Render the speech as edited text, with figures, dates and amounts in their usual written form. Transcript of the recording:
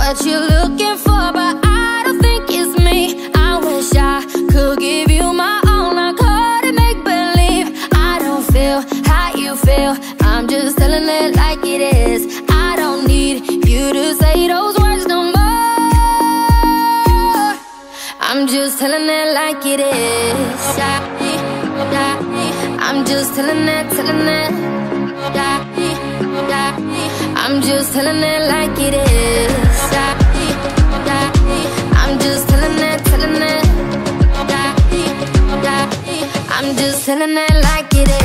what you're looking for, but I don't think it's me. I wish I could give you my all. I couldn't make believe. I don't feel how you feel. I'm just telling it like it is. I don't need you to say those words no more. I'm just telling it like it is. I'm just telling it, telling it. I'm just telling it like it is. I'm just telling it, telling it. I'm just telling it like it is.